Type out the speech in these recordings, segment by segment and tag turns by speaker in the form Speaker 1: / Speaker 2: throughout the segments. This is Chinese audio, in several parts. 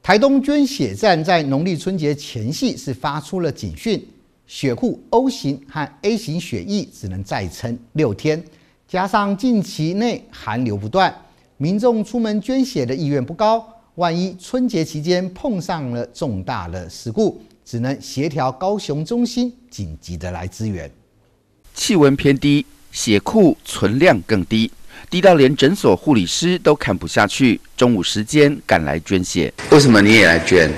Speaker 1: 台东捐血站在农历春节前夕是发出了警讯，血库 O 型和 A 型血液只能再撑6天，加上近期内寒流不断，民众出门捐血的意愿不高。万一春节期间碰上了重大的事故，只能协调高雄中心紧急的来支援。
Speaker 2: 气温偏低，血库存量更低。低到连诊所护理师都看不下去，中午时间赶来捐血。为什么你也来捐？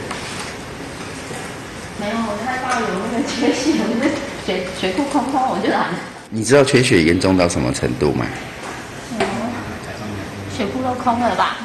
Speaker 3: 没有，我害怕有那个缺血，那血库空空，我就来了。
Speaker 2: 你知道缺血严重到什么程度吗？
Speaker 3: 血库都空了吧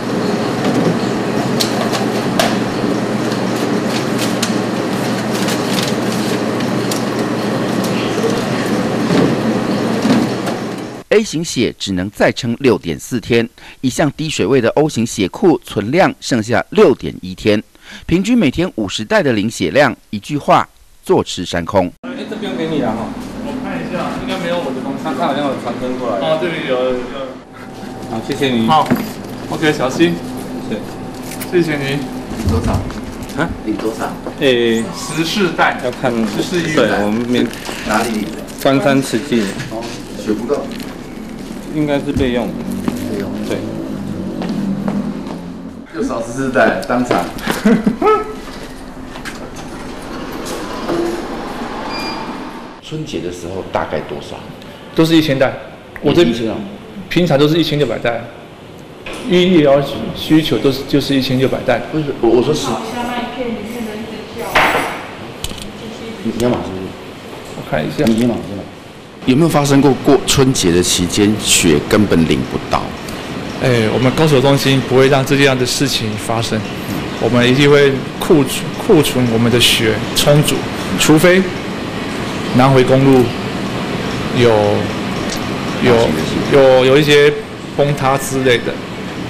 Speaker 2: ？A 型血只能再撑6.4天，一向低水位的 O 型血库存量剩下6.1天，平均每天50袋的领血量，一句话，坐吃山空。
Speaker 4: 这边给你了哈，我看一下，应该没有我的东西。他好像有传真过来。哦，这里有。好，谢谢你。好 ，OK， 小心。谢谢你。
Speaker 2: 多少？啊？领多少
Speaker 4: ？14袋，要看14亿。对，我们
Speaker 2: 哪里？
Speaker 4: 关山慈济。
Speaker 2: 哦，血不够。
Speaker 4: 应该是备用的。
Speaker 2: 备用。
Speaker 4: 对。
Speaker 2: 又少14袋，当场。春节的时候大概多少？
Speaker 4: 都是1000袋。我这平常都是1600袋，医疗需求就是1600袋。
Speaker 2: 不是，我说是。你先忙是不是？
Speaker 4: 我看一下。
Speaker 2: 你先忙。有没有发生过春节的期间血根本领不到？
Speaker 4: 我们高手中心不会让这样的事情发生，我们一定会库存我们的血充足，除非南回公路有一些崩塌之类的。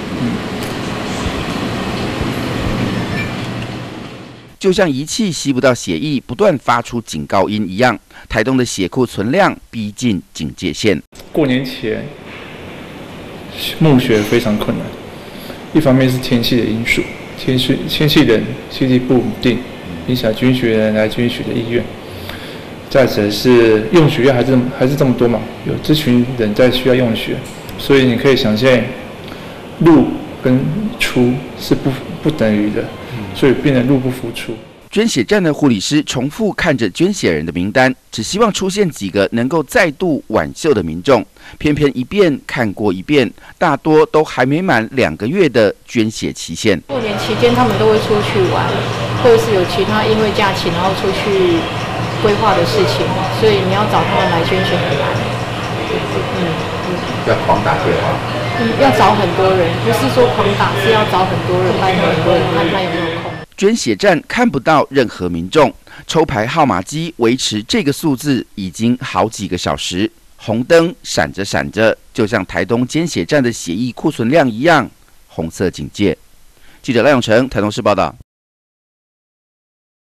Speaker 2: 就像仪器吸不到血液，不断发出警告音一样，台东的血库存量逼近警戒线。
Speaker 4: 过年前募血非常困难，一方面是天气的因素，天气冷，气力不稳定，影响捐血人来捐血的意愿。再者是用血量还是这么多嘛，有这群人在需要用血，所以你可以想象入跟出是不等于的。所以变得入不敷出。
Speaker 2: 捐血站的护理师重复看着捐血人的名单，只希望出现几个能够再度挽救的民众，偏偏一遍看过一遍，大多都还没满2个月的捐血期限。
Speaker 3: 过年期间他们都会出去玩，或者是有其他因为假期然后出去规划的事情，所以你要找他们来捐血很难。
Speaker 2: 要狂打电话。
Speaker 3: 要找很多人，不是说狂打，是要找很多人，拜托很多人看他有没有空。
Speaker 2: 捐血站看不到任何民众，抽牌号码机维持这个数字已经好几个小时，红灯闪着闪着，就像台东捐血站的血液库存量一样，红色警戒。记者赖永成，台东市报道。